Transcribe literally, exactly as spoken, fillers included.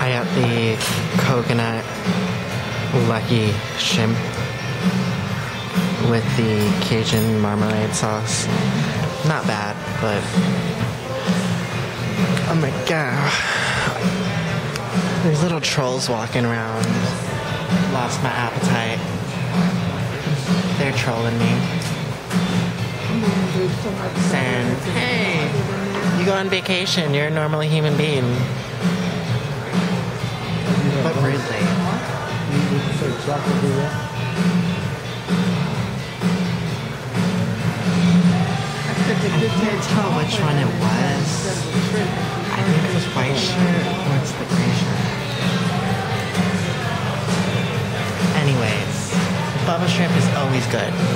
I got the coconut lucky shrimp with the Cajun marmalade sauce. Not bad, but oh my god. There's little trolls walking around. Lost my appetite. They're trolling me. Saying, hey, you go on vacation, you're a normal human being. But rudely. I can't tell which one it was. I think it was white shirt or it's the gray shirt. Anyways, bubble shrimp is always good.